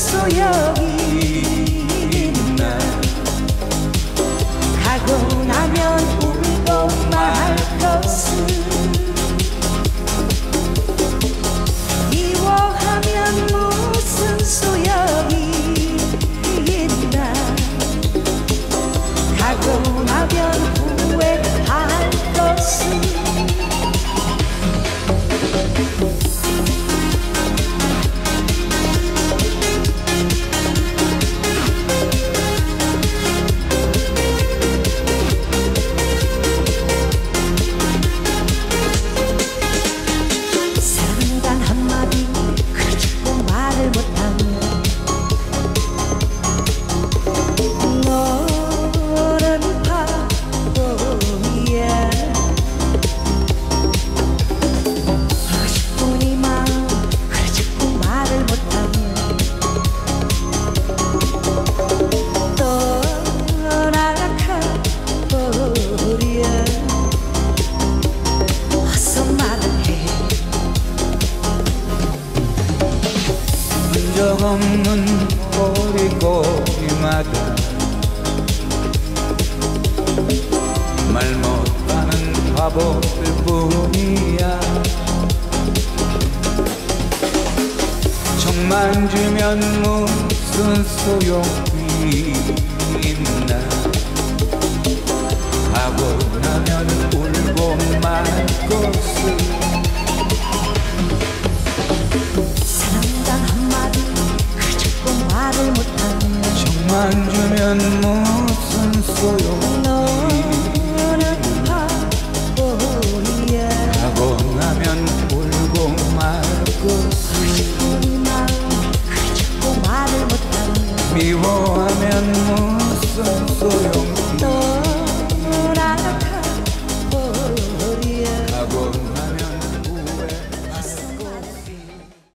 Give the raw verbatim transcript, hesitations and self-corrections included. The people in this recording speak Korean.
소용이 있나. 가고 나면 울고 말 것은 미워하면 무슨 소용이 있나. 가고 나면 후회할 것은 적 없는 꼬리꼬리마다 말 못하는 바보들 뿐이야. 정만 주면 무슨 소용이 있나. 가고 나면 울고 말 것을 정만 주면 무슨 소용. 너는 바보야. 가고 나면 울고 말 것을 미워하면